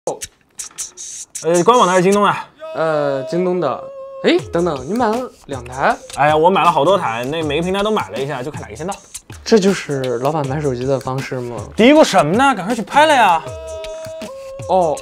官网的还是京东啊？ 京东的。哎，等等，你买了2台？ 哎呀，我买了好多台，那每个平台都买了一下，就看哪个先到。 这就是老板买手机的方式吗？ 嘀咕什么呢？赶快去拍了呀！ 哦。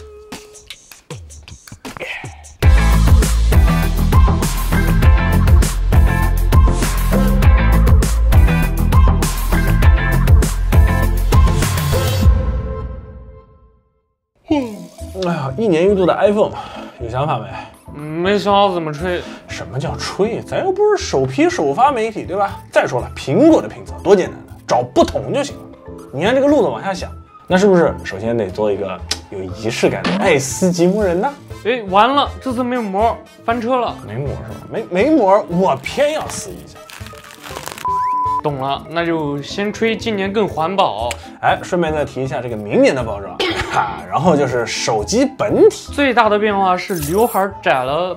哎呀，1年一度的 iPhone， 有想法没？ 没想好怎么吹。 什么叫吹？咱又不是首批首发媒体，对吧？再说了，苹果的评测多简单的，找不同就行了。你按这个路子往下想，那是不是首先得做一个有仪式感的爱斯基摩人呢？ 哎，完了，这次没膜，翻车了。 没膜是吧？没膜，我偏要撕一下。 懂了，那就先吹今年更环保。 哎，顺便再提一下这个明年的爆照啊，然后就是手机本体最大的变化是刘海窄了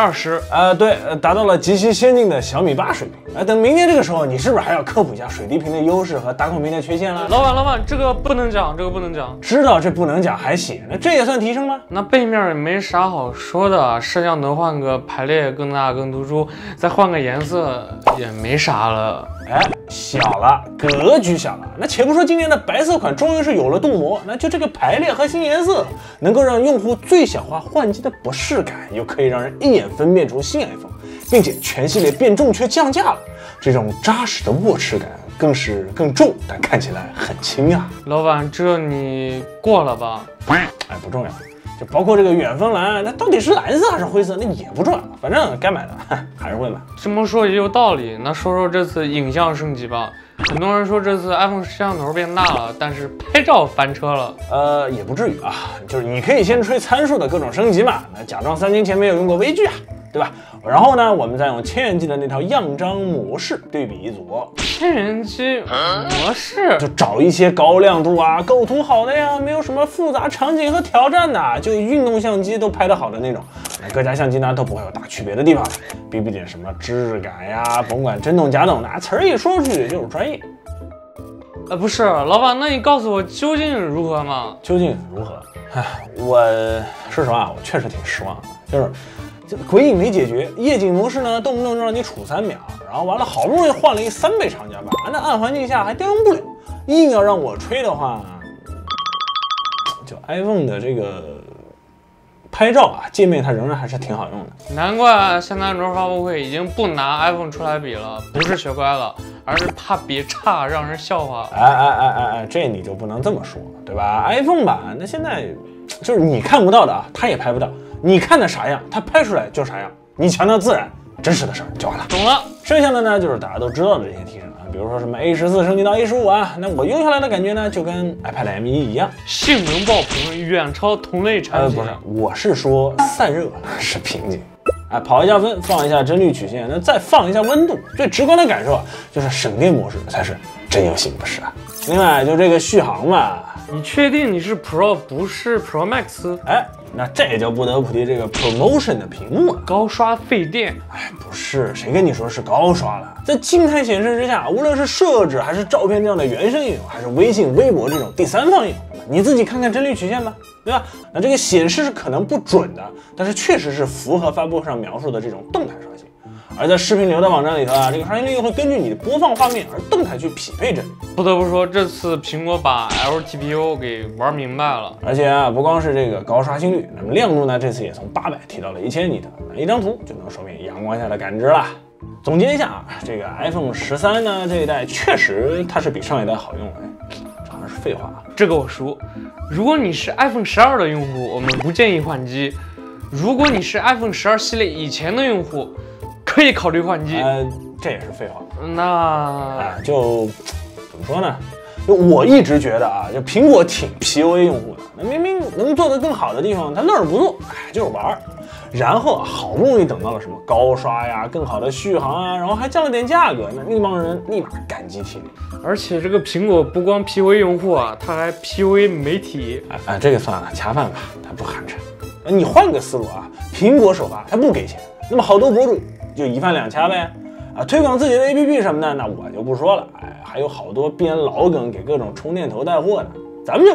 20%。 对，达到了极其先进的小米8水平。等明年这个时候，你是不是还要科普一下水滴屏的优势和打孔屏的缺陷了？ 老板，这个不能讲， 知道这不能讲还写，那这也算提升吗？ 那背面也没啥好说的，摄像头换个排列更大更突出，再换个颜色也没啥了。 哎，小了，格局小了。那且不说今年的白色款终于是有了镀膜，那就这个排列和新颜色，能够让用户最小化换机的不适感，又可以让人一眼分辨出新 iPhone， 并且全系列变重却降价了，这种扎实的握持感更是更重，但看起来很轻啊。 老板，这你过了吧？ 哎，不重要。就包括这个远峰蓝，它到底是蓝色还是灰色，那也不重要，反正该买的还是会买。 这么说也有道理。那说说这次影像升级吧。很多人说这次 iPhone 摄像头变大了，但是拍照翻车了。 也不至于啊，就是你可以先吹参数的各种升级嘛，那假装3年前没有用过微距啊，对吧？然后呢，我们再用千元机的那套样张模式对比一组。 千元机模式就找一些高亮度啊、构图好的呀，没有什么复杂场景和挑战的，就运动相机都拍得好的那种。各家相机呢都不会有大区别的地方，比比点什么质感呀，甭管真动假动的，词儿一说出去就是专业。 不是，老板，那你告诉我究竟如何嘛？ 究竟如何？唉，我说实话，我确实挺失望的，就是这鬼影没解决，夜景模式呢动不动就让你杵3秒，然后完了好不容易换了一3倍长焦版，那暗环境下还调用不了，硬要让我吹的话，就 iPhone 的这个拍照啊界面它仍然还是挺好用的。 难怪现在安卓发布会已经不拿 iPhone 出来比了，不是学乖了，而是怕比差让人笑话。 这你就不能这么说，对吧 ？iPhone 版那现在就是你看不到的啊，它也拍不到。你看的啥样，它拍出来就啥样。你强调自然，真实的事儿就完了。 懂了。 剩下的呢，就是大家都知道的这些提升啊，比如说什么 A14升级到 A15啊，那我用下来的感觉呢，就跟 iPad M1 一样， 性能爆棚，远超同类产品。 不是，我是说散热是瓶颈。跑一下分，放一下帧率曲线，那再放一下温度，最直观的感受啊，就是省电模式才是真有型，不是啊？另外，就这个续航嘛， 你确定你是 Pro 不是 Pro Max？ 那这就不得不提这个 ProMotion 的屏幕了， 高刷费电。 不是，谁跟你说是高刷了？在静态显示之下，无论是设置还是照片这样的原生应用，还是微信、微博这种第三方应用，你自己看看帧率曲线吧，对吧？那这个显示是可能不准的，但是确实是符合发布上描述的这种动态刷新。而在视频流的网站里头啊，这个刷新率又会根据你的播放画面而动态去匹配帧率。 不得不说，这次苹果把 LTPO 给玩明白了。 而且啊，不光是这个高刷新率，那么亮度呢，这次也从800提到了1000尼特，一张图就能说明阳光下的感知了。总结一下啊，这个 iPhone 13呢这一代确实它是比上一代好用了，这好像是废话。 这个我熟。如果你是 iPhone 12的用户，我们不建议换机；如果你是 iPhone 12系列以前的用户，可以考虑换机。 这也是废话。 那就怎么说呢？就我一直觉得啊，就苹果挺 PUA 用户的，那明明能做得更好的地方，他乐而不做，就是玩儿。然后好不容易等到了什么高刷呀、更好的续航啊，然后还降了点价格，那帮人立马感激涕零。 而且这个苹果不光 PUA 用户啊，它还 PUA 媒体。 这个算了，恰饭吧，它不寒碜。你换个思路啊，苹果首发它不给钱，那么好多博主就一饭两掐呗。推广自己的 APP 什么的，那我就不说了。还有好多编老梗给各种充电头带货的，咱们就不这样。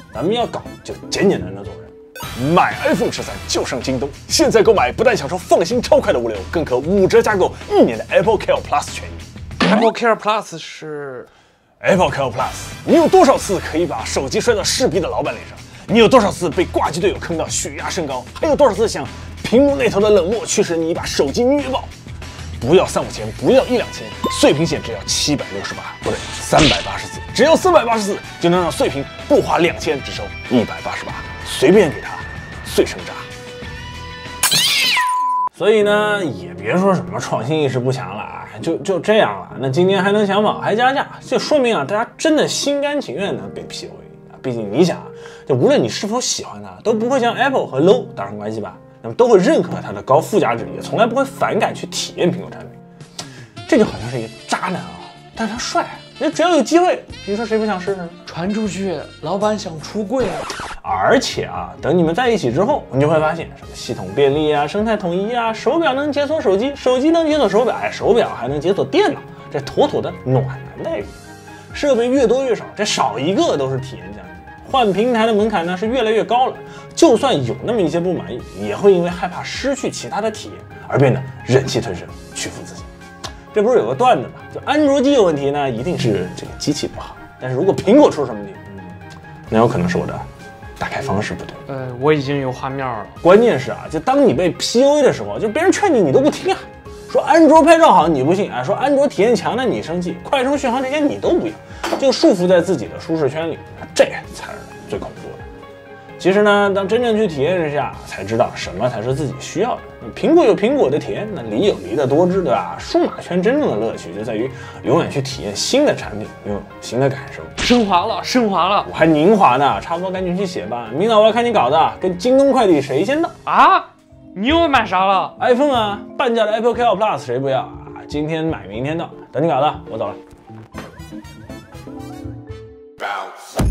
咱们要搞就简简单单做人。买 iPhone 13就上京东，现在购买不但享受放心超快的物流，更可5折加购1年的 Apple Care Plus 权益。 Apple Care Plus 是 Apple Care Plus， 你有多少次可以把手机摔到势必的老板脸上？你有多少次被挂机队友坑到血压升高？还有多少次想屏幕那头的冷漠驱使你把手机虐爆？不要3、5千，不要1、2千，碎屏险只要768，不对，384，只要484就能让碎屏不花2000，只收188，随便给它碎成渣。所以呢，也别说什么创新意识不强了啊，就这样了。那今年还能想法还加价，就说明啊，大家真的心甘情愿的被 PUA 啊。毕竟你想，就无论你是否喜欢它，都不会像 Apple 和 low 搭上关系吧？那么都会认可它的高附加值，也从来不会反感去体验苹果产品。这就好像是一个渣男啊，但是他帅啊，你只要有机会，你说谁不想试试呢？ 传出去，老板想出柜啊！ 而且啊，等你们在一起之后，你就会发现什么系统便利啊、生态统一啊、手表能解锁手机，手机能解锁手表，手表还能解锁电脑，这妥妥的暖男待遇。设备越多越少，这少一个都是体验降级。换平台的门槛呢是越来越高了，就算有那么一些不满意，也会因为害怕失去其他的体验而变得忍气吞声、屈服自己。这不是有个段子吗？就安卓机有问题呢，一定是这个机器不好；但是如果苹果出什么问题，那有可能是我的打开方式不对。 我已经有画面了。 关键是啊，就当你被 PUA 的时候，就别人劝你，你都不听啊。说安卓拍照好你不信啊，说安卓体验强的你生气，快充续航这些你都不要，就束缚在自己的舒适圈里，这才是最恐怖的。其实呢，当真正去体验一下，才知道什么才是自己需要的。苹果有苹果的甜，那梨有梨的多汁，对吧？数码圈真正的乐趣就在于永远去体验新的产品，拥有新的感受。 升华了，升华了！ 我还宁华呢，差不多赶紧去写吧。明早我要看你稿子，跟京东快递谁先到啊？你又买啥了 ？iPhone 啊，半价的 Apple Care Plus 谁不要啊？今天买明天到，等你稿子，我走了。